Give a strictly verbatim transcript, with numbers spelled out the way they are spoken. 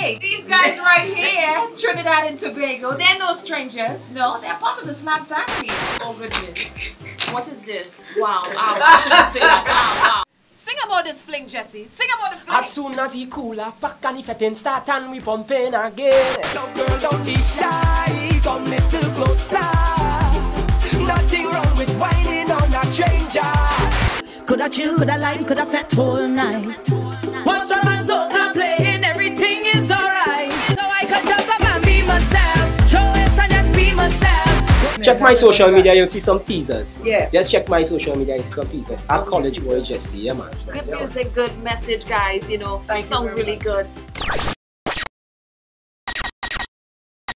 big. These guys right here, Trinidad and Tobago, they're no strangers. No, they're part of the slam family. Oh goodness. What is this? Wow, wow. I shouldn't say that. Wow, wow. Sing about this fling, Jesse. Sing about the fling. As soon as he cool up, pack and he fetting start and we pumping again. So girl, don't be shy, come little closer. Nothing wrong with whining on a stranger. Coulda chill, coulda line, coulda fat whole night. Watch from my soca playing, everything is alright. So I could jump up and be myself. Show it and just be myself. Check my social media, you'll see some teasers. Yeah. Just check my social media, you'll see some teasers. At College Boy Jesse, yeah man. Good music, good message, guys. You know, Thank you sound very really much. good.